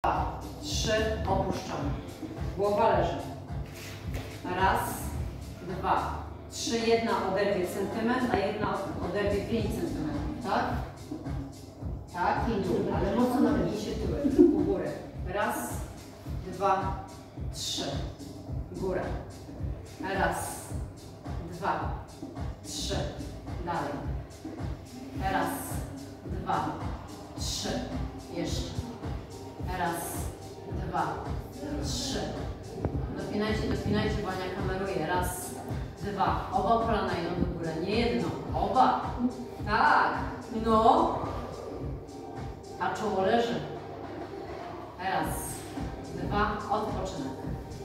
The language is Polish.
2, 3, opuszczamy. Głowa leży. Raz, 2, 3. Jedna oderwie centymetr, a jedna oderwie 5 centymetrów, tak? Tak, i dół, ale mocno napięcie tyłek, u góry. Raz, 2, 3. Górę. Raz, 2, 3. Dalej. Raz, 2, 3. Jeszcze. Raz, 2, 3. Dopinajcie, bo Ania kameruje. Raz, 2. Oba kolana idą do góry. Nie jedno. Oba. Tak. No. A czoło leży. Raz, 2. Odpoczynek.